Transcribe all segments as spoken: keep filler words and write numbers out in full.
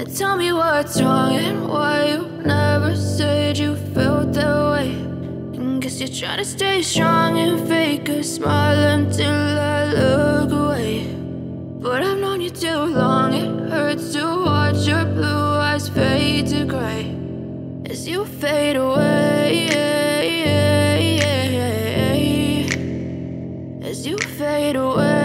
Tell me what's wrong and why you never said you felt that way. And guess you're trying to stay strong and fake a smile until I look away. But I've known you too long, it hurts to watch your blue eyes fade to gray as you fade away, as you fade away.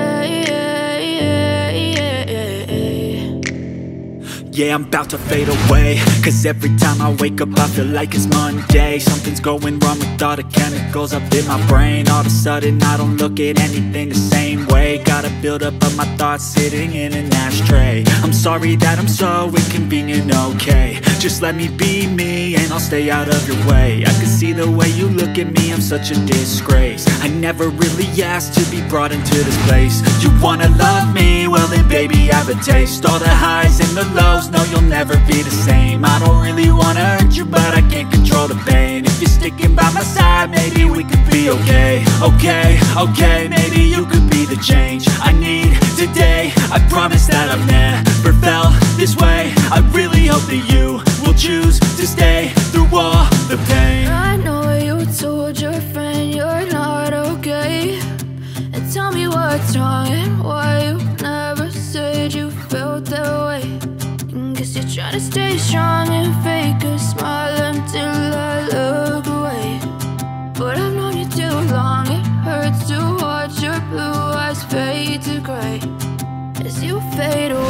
Yeah, I'm about to fade away, cause every time I wake up I feel like it's Monday. Something's going wrong with all the chemicals up in my brain. All of a sudden I don't look at anything the same way. Got a build up of my thoughts sitting in an ashtray. I'm sorry that I'm so inconvenient, okay. Just let me be me and I'll stay out of your way. I can see the way you look at me, I'm such a disgrace. I never really asked to be brought into this place. You wanna love me? Well then baby I have a taste. All the highs and the lows, no, you'll never be the same. I don't really wanna hurt you, but I can't control the pain. If you're sticking by my side, maybe we could be okay. Okay, okay, maybe you could be the change I need today. I promise that I've never felt this way. I really hope that you will choose to stay through all the pain. I know you told your friend you're not okay. And tell me what's wrong and why you never said you felt that way. Guess you're trying to stay strong and fake a smile until I look away. But I've known you too long, it hurts to watch your blue eyes fade to gray as you fade away.